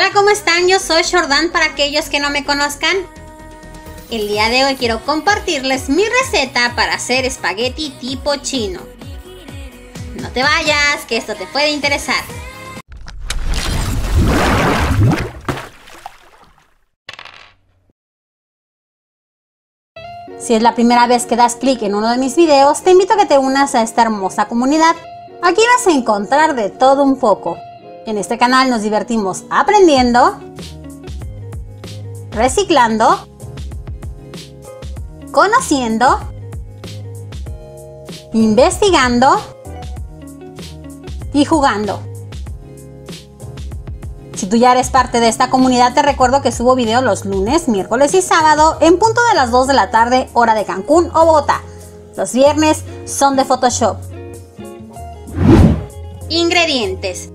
Hola, ¿cómo están? Yo soy Jordan para aquellos que no me conozcan. El día de hoy quiero compartirles mi receta para hacer espagueti tipo chino. No te vayas, que esto te puede interesar. Si es la primera vez que das clic en uno de mis videos, te invito a que te unas a esta hermosa comunidad. Aquí vas a encontrar de todo un poco. En este canal nos divertimos aprendiendo, reciclando, conociendo, investigando y jugando. Si tú ya eres parte de esta comunidad, te recuerdo que subo video los lunes, miércoles y sábado en punto de las 2 de la tarde, hora de Cancún o Bogotá. Los viernes son de Photoshop. Ingredientes: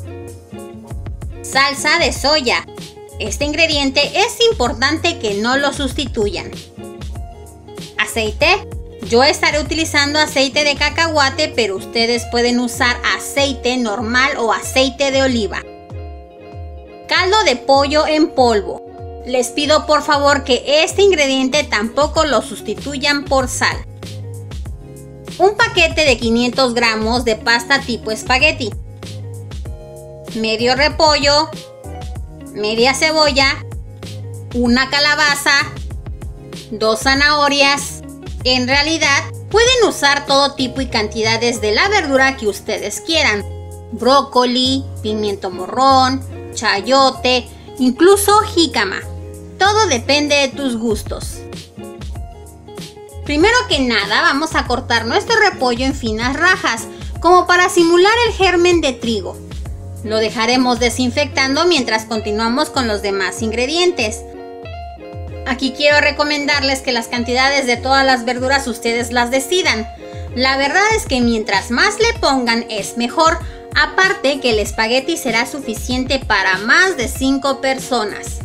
salsa de soya. Este ingrediente es importante que no lo sustituyan. Aceite. Yo estaré utilizando aceite de cacahuate, pero ustedes pueden usar aceite normal o aceite de oliva. Caldo de pollo en polvo. Les pido por favor que este ingrediente tampoco lo sustituyan por sal. Un paquete de 500 gramos de pasta tipo espagueti. Medio repollo, media cebolla, una calabaza, 2 zanahorias. En realidad pueden usar todo tipo y cantidades de la verdura que ustedes quieran. Brócoli, pimiento morrón, chayote, incluso jícama. Todo depende de tus gustos. Primero que nada vamos a cortar nuestro repollo en finas rajas, como para simular el germen de trigo. Lo dejaremos desinfectando mientras continuamos con los demás ingredientes. Aquí quiero recomendarles que las cantidades de todas las verduras ustedes las decidan. La verdad es que mientras más le pongan es mejor. Aparte que el espagueti será suficiente para más de 5 personas.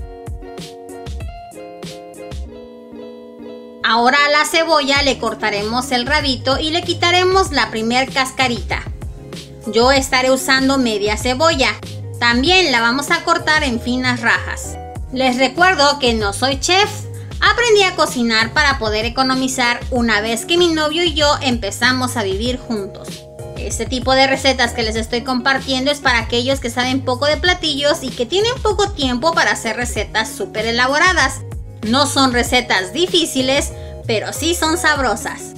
Ahora a la cebolla le cortaremos el rabito y le quitaremos la primer cascarita. Yo estaré usando media cebolla. También la vamos a cortar en finas rajas. Les recuerdo que no soy chef. Aprendí a cocinar para poder economizar una vez que mi novio y yo empezamos a vivir juntos. Este tipo de recetas que les estoy compartiendo es para aquellos que saben poco de platillos y que tienen poco tiempo para hacer recetas súper elaboradas. No son recetas difíciles, pero sí son sabrosas.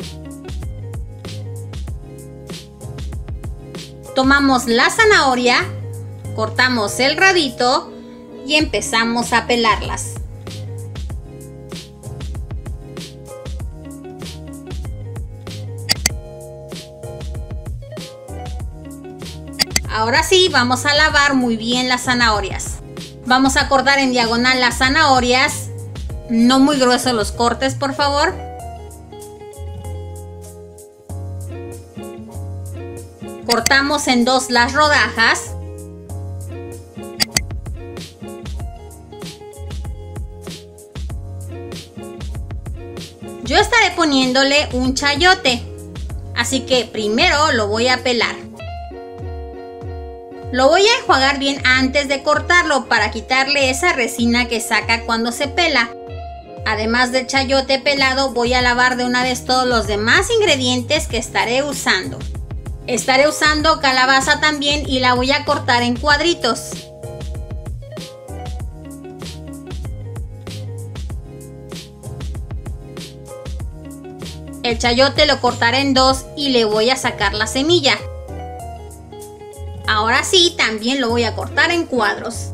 Tomamos la zanahoria, cortamos el rabito y empezamos a pelarlas. Ahora sí, vamos a lavar muy bien las zanahorias. Vamos a cortar en diagonal las zanahorias. No muy gruesos los cortes, por favor. Cortamos en 2 las rodajas. Yo estaré poniéndole un chayote. Así que primero lo voy a pelar. Lo voy a enjuagar bien antes de cortarlo para quitarle esa resina que saca cuando se pela. Además del chayote pelado, voy a lavar de una vez todos los demás ingredientes que estaré usando. Estaré usando calabaza también y la voy a cortar en cuadritos. El chayote lo cortaré en 2 y le voy a sacar la semilla. Ahora sí, también lo voy a cortar en cuadros.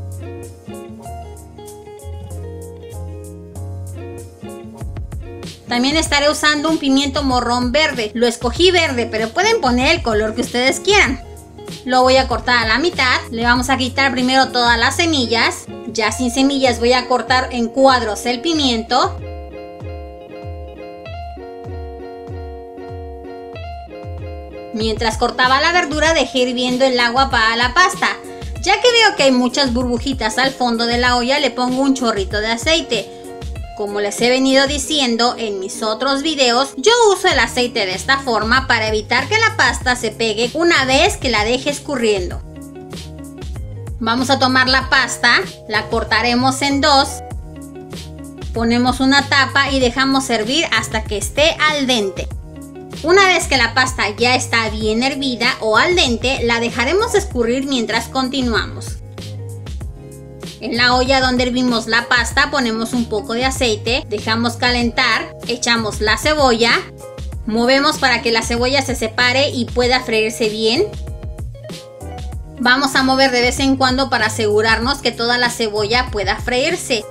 También estaré usando un pimiento morrón verde. Lo escogí verde, pero pueden poner el color que ustedes quieran. Lo voy a cortar a la mitad. Le vamos a quitar primero todas las semillas. Ya sin semillas voy a cortar en cuadros el pimiento. Mientras cortaba la verdura dejé hirviendo el agua para la pasta. Ya que veo que hay muchas burbujitas al fondo de la olla, le pongo un chorrito de aceite. Como les he venido diciendo en mis otros videos, yo uso el aceite de esta forma para evitar que la pasta se pegue una vez que la deje escurriendo. Vamos a tomar la pasta, la cortaremos en dos, ponemos una tapa y dejamos hervir hasta que esté al dente. Una vez que la pasta ya está bien hervida o al dente, la dejaremos escurrir mientras continuamos. En la olla donde hervimos la pasta ponemos un poco de aceite, dejamos calentar, echamos la cebolla, movemos para que la cebolla se separe y pueda freírse bien. Vamos a mover de vez en cuando para asegurarnos que toda la cebolla pueda freírse.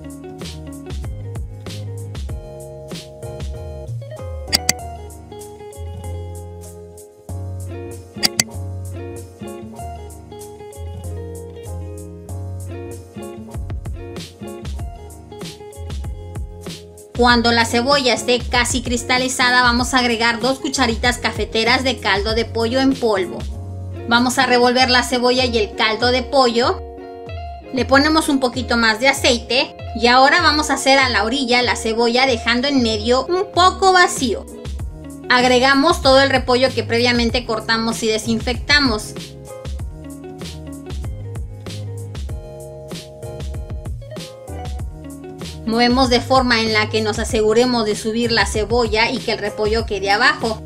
Cuando la cebolla esté casi cristalizada, vamos a agregar 2 cucharitas cafeteras de caldo de pollo en polvo. Vamos a revolver la cebolla y el caldo de pollo. Le ponemos un poquito más de aceite y ahora vamos a hacer a la orilla la cebolla dejando en medio un poco vacío. Agregamos todo el repollo que previamente cortamos y desinfectamos. Movemos de forma en la que nos aseguremos de subir la cebolla y que el repollo quede abajo.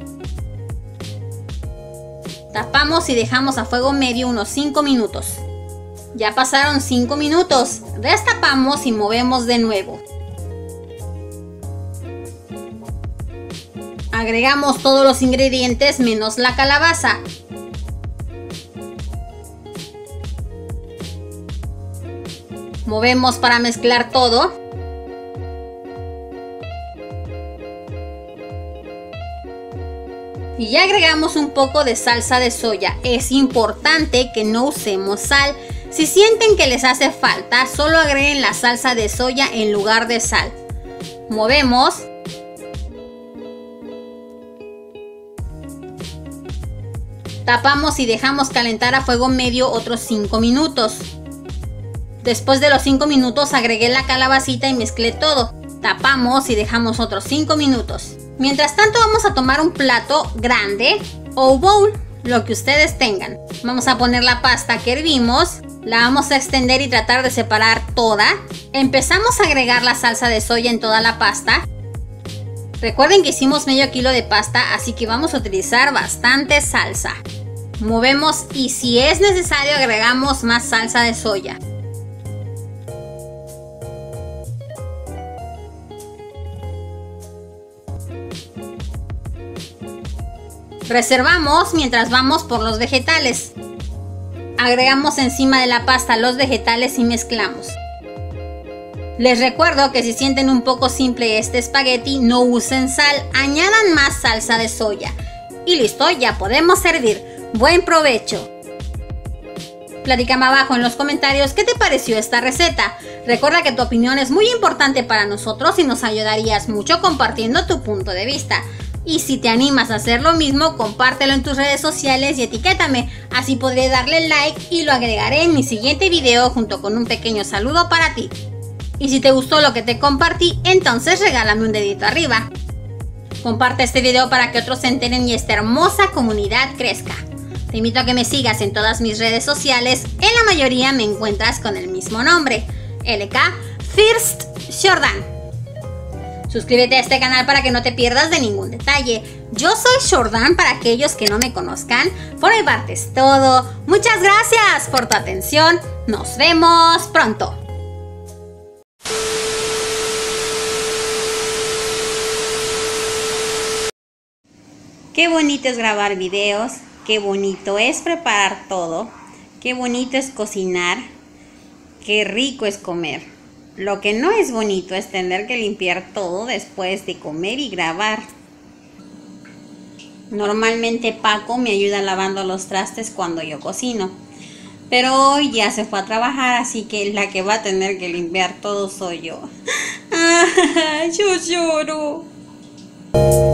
Tapamos y dejamos a fuego medio unos 5 minutos. Ya pasaron 5 minutos. Destapamos y movemos de nuevo. Agregamos todos los ingredientes menos la calabaza. Movemos para mezclar todo. Y ya agregamos un poco de salsa de soya. Es importante que no usemos sal. Si sienten que les hace falta, solo agreguen la salsa de soya en lugar de sal. Movemos. Tapamos y dejamos calentar a fuego medio otros 5 minutos. Después de los 5 minutos agregué la calabacita y mezclé todo. Tapamos y dejamos otros 5 minutos. Mientras tanto vamos a tomar un plato grande o bowl, lo que ustedes tengan. Vamos a poner la pasta que hervimos, la vamos a extender y tratar de separar toda. Empezamos a agregar la salsa de soya en toda la pasta. Recuerden que hicimos medio kilo de pasta, así que vamos a utilizar bastante salsa. Movemos y si es necesario agregamos más salsa de soya. Reservamos mientras vamos por los vegetales. Agregamos encima de la pasta los vegetales y mezclamos. Les recuerdo que si sienten un poco simple este espagueti, no usen sal, añadan más salsa de soya. Y listo, ya podemos servir. ¡Buen provecho! Platícame abajo en los comentarios qué te pareció esta receta. Recuerda que tu opinión es muy importante para nosotros y nos ayudarías mucho compartiendo tu punto de vista. Y si te animas a hacer lo mismo, compártelo en tus redes sociales y etiquétame. Así podré darle like y lo agregaré en mi siguiente video junto con un pequeño saludo para ti. Y si te gustó lo que te compartí, entonces regálame un dedito arriba. Comparte este video para que otros se enteren y esta hermosa comunidad crezca. Te invito a que me sigas en todas mis redes sociales. En la mayoría me encuentras con el mismo nombre, LK First Jordan. Suscríbete a este canal para que no te pierdas de ningún detalle. Yo soy Jordan para aquellos que no me conozcan. Por mi parte es todo. Muchas gracias por tu atención. Nos vemos pronto. Qué bonito es grabar videos. Qué bonito es preparar todo. Qué bonito es cocinar. Qué rico es comer. Lo que no es bonito es tener que limpiar todo después de comer y grabar. Normalmente Paco me ayuda lavando los trastes cuando yo cocino. Pero hoy ya se fue a trabajar, así que la que va a tener que limpiar todo soy yo. Yo lloro.